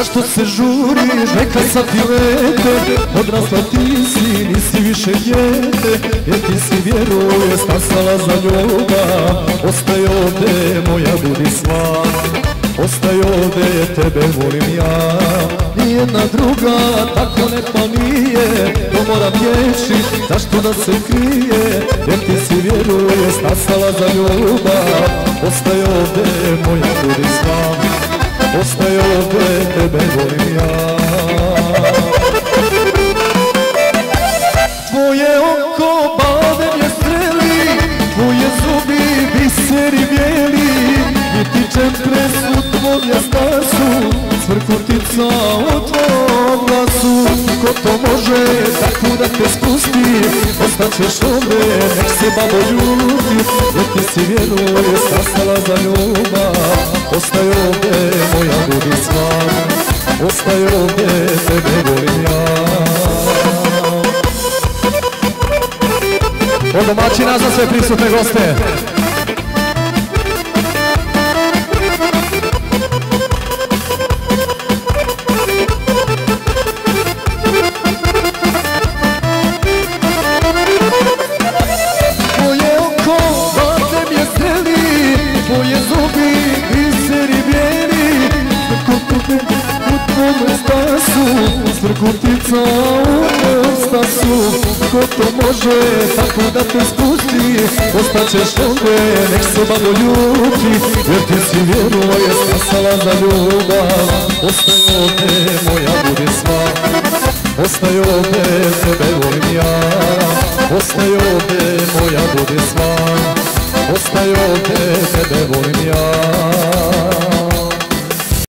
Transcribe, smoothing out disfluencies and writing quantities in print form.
Zašto se žuriš, neka sad ti lete, odrasla ti si, nisi više dijete, jer ti si vjeruje stasala za ljubav. Ostaj ovde, moja budi sva, ostaj ovde, tebe volim ja. Nijedna druga tako lepa nije, to moram reći, zašto da se krije, jer ti si vjeruje stasala za ljubav. Ostaj ovde, moja budi sva, ostaj ovde, tebe volim ja. Tvoje oko badem je streli, tvoje zubi biseri bijeli, i ti čempresu tvoja stasu, cvrkutica u tvojom glasu. Ko to može tako da te spusti, ostaćeš ovde, nek se babo ljubi, jer ti si vjeruje stasala za ljubav. Ostaj ovde, moja budi sva, ostaj ovde, tebe volim ja. Od domaćina za sve prisutne goste. Tvoje oko vatem je zeli, tvoje zubi biseri bijeli, u tvome stasu, cvrkutica u tvojom stasu. Ko to može tako da te spusti, ostaćeš ovde, nek se babo ljubi, jer ti si vjeruje stasala za ljubav. Ostaj ovde, moja budi sva, ostaj ovde, tebe volim ja. Ostaj ovde, moja budi sva, ostaj ovde, tebe volim ja.